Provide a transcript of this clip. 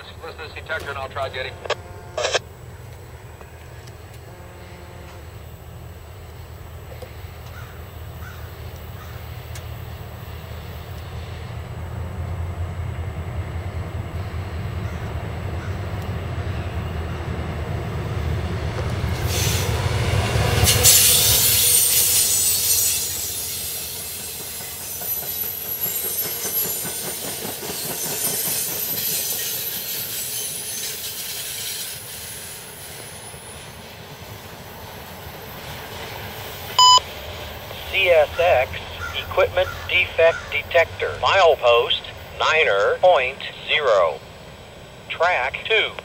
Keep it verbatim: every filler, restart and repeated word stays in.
this, listen to this detector and I'll try getting. C S X Equipment Defect Detector. Milepost niner point zero. Track two.